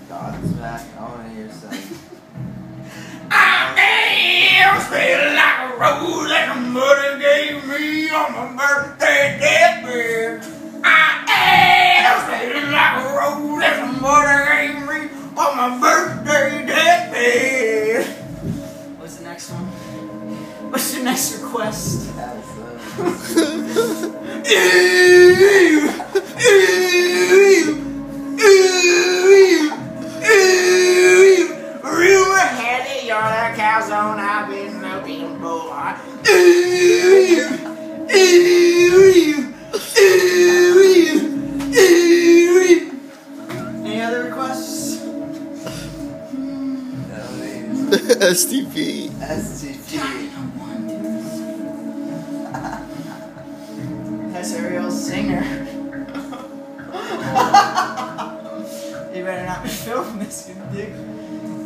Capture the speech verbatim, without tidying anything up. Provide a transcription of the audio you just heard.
Godsmack, I want to hear some. I am feeling like a rose that my mother gave me on my birthday deathbed. I am feeling like a rose that my mother gave me on my birthday deathbed. What's the next one? What's your next request? That's, uh, Rumor had it, you're the calzone I've been looking for. Any other requests? S T P. S T P. That's a real singer. You better not be filming this, you dick.